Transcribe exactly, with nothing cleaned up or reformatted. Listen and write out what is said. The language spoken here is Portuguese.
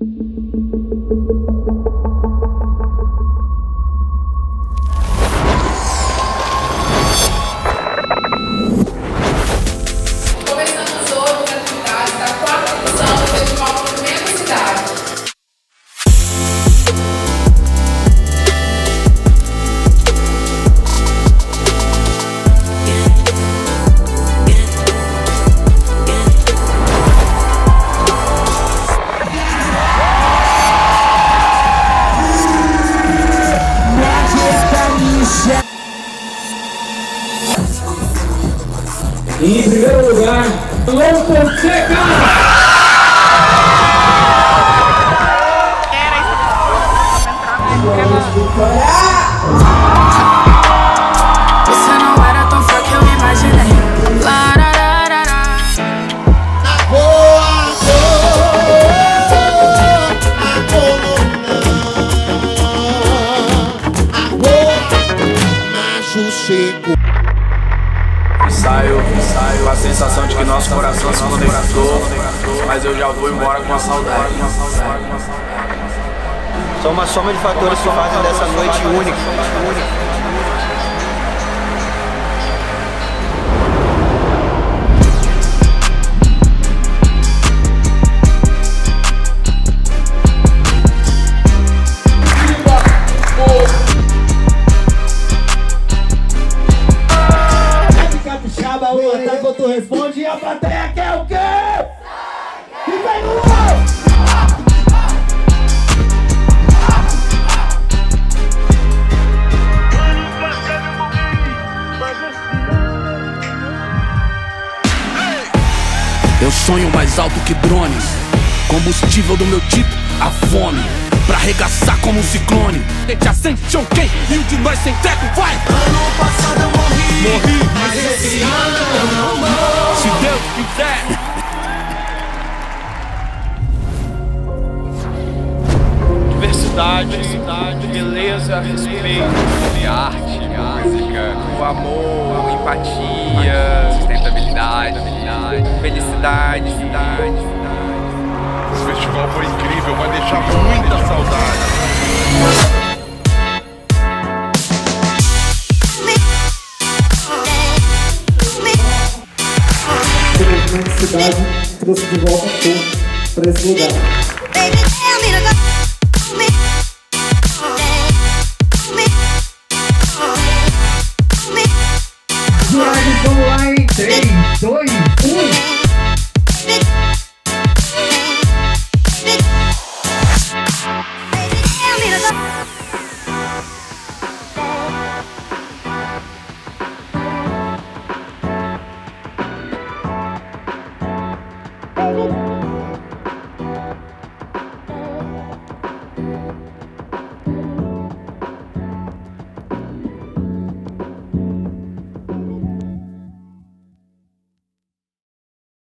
Em primeiro lugar, Alô Fonseca! Você não era tão fraco que eu imaginei. Saio, saio, a sensação de que nosso coração se conectou, mas eu já vou embora com a saudade. São uma soma de fatores que fazem dessa noite única. Quando tu responde e a plateia quer o quê? E vem no Eu sonho mais alto que drones. Combustível do meu tipo, a fome. Pra arregaçar como um ciclone. Gente ascension quem? E um de nós sem teto vai. Ano passado eu morri, Morri, mas esse ano eu não morro. se Deus quiser. Diversidade, diversidade, beleza, respeito, arte, música, o amor, empatia, sustentabilidade, felicidade, felicidade. Esse festival foi incrível, vai deixar muita saudade. Infelizmente, a cidade trouxe de volta tudo para esse lugar.